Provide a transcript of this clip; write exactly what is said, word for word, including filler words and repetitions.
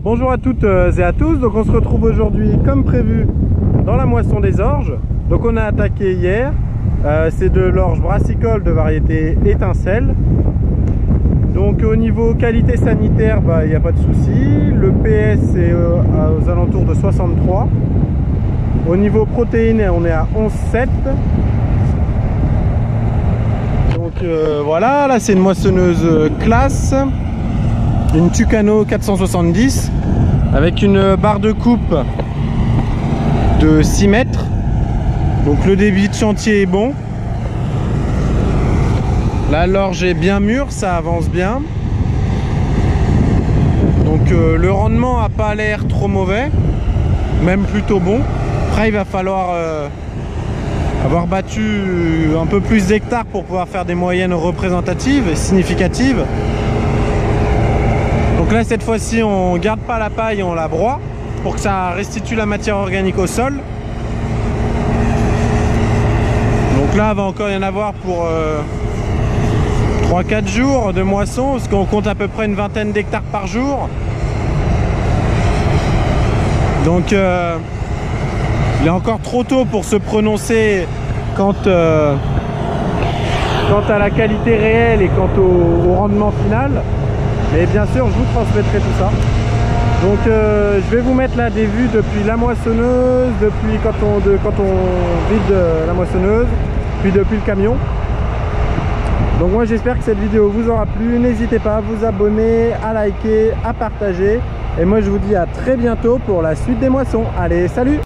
Bonjour à toutes et à tous, donc on se retrouve aujourd'hui comme prévu dans la moisson des orges. Donc on a attaqué hier, euh, c'est de l'orge brassicole de variété étincelle. Donc au niveau qualité sanitaire, bah, il n'y a pas de souci, le P S est euh, aux alentours de soixante-trois. Au niveau protéines, on est à onze virgule sept. Donc euh, voilà, là c'est une moissonneuse classe, une Tucano quatre cent soixante-dix avec une barre de coupe de six mètres. Donc le débit de chantier est bon. Là l'orge est bien mûre, ça avance bien. Donc euh, le rendement n'a pas l'air trop mauvais, même plutôt bon. Après il va falloir euh, avoir battu un peu plus d'hectares pour pouvoir faire des moyennes représentatives et significatives. Donc là cette fois-ci on garde pas la paille, on la broie pour que ça restitue la matière organique au sol. Donc là il va encore y en avoir pour euh, trois quatre jours de moisson, parce qu'on compte à peu près une vingtaine d'hectares par jour. Donc euh, il est encore trop tôt pour se prononcer quant, euh, quant à la qualité réelle et quant au, au rendement final. Mais bien sûr, je vous transmettrai tout ça. Donc euh, je vais vous mettre là des vues depuis la moissonneuse, depuis quand on, de, quand on vide la moissonneuse, puis depuis le camion. Donc moi j'espère que cette vidéo vous aura plu. N'hésitez pas à vous abonner, à liker, à partager. Et moi je vous dis à très bientôt pour la suite des moissons. Allez, salut!